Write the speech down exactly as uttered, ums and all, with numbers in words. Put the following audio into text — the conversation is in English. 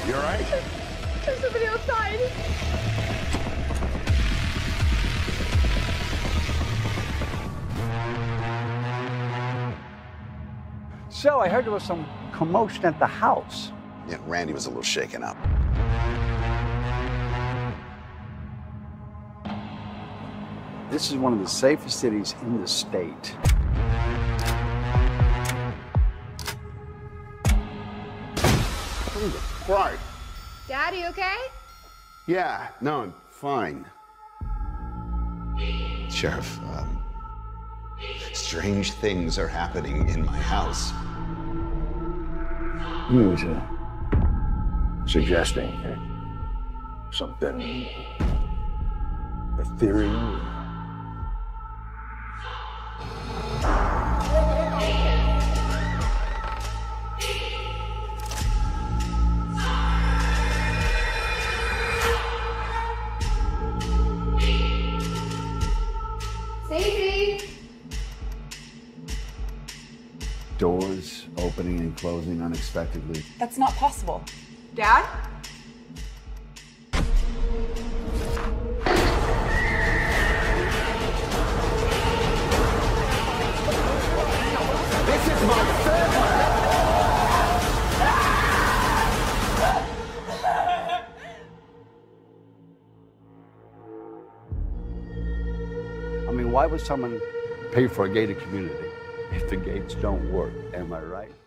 You all right? There's somebody outside. So I heard there was some commotion at the house. Yeah, Randy was a little shaken up. This is one of the safest cities in the state. Right. Daddy, okay? Yeah, no, I'm fine. Sheriff, um, strange things are happening in my house. He was uh, suggesting uh, something ethereal. Stacey! Doors opening and closing unexpectedly. That's not possible. Dad? This is my third I mean, why would someone pay for a gated community if the gates don't work? Am I right?